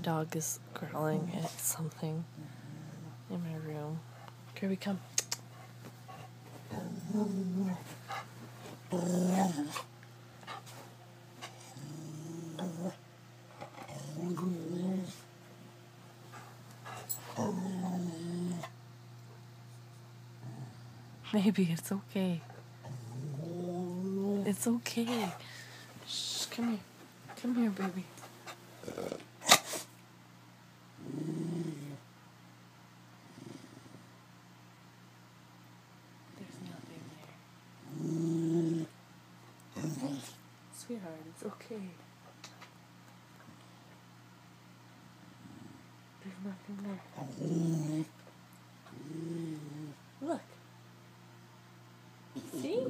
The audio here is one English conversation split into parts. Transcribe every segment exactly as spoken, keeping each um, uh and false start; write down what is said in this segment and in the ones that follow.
dog is growling at something in my room. Kirby, come. Maybe it's okay. It's okay. Shh, come here. Come here, baby. There's nothing there. Sweetheart, it's okay. There's nothing there. Look. See?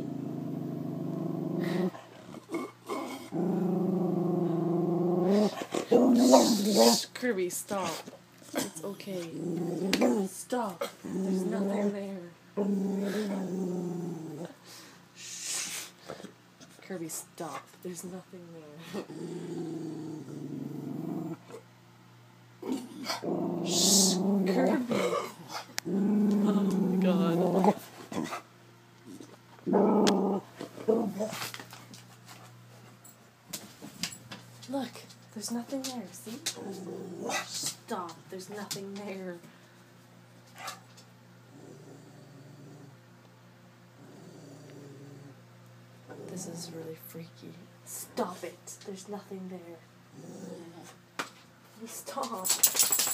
Kirby, stop. It's okay. Stop. There's nothing there. Shh. Kirby, stop. There's nothing there. Shh. Kirby. Oh my god. Look, there's nothing there, see? Stop, there's nothing there. This is really freaky. Stop it, there's nothing there. Stop.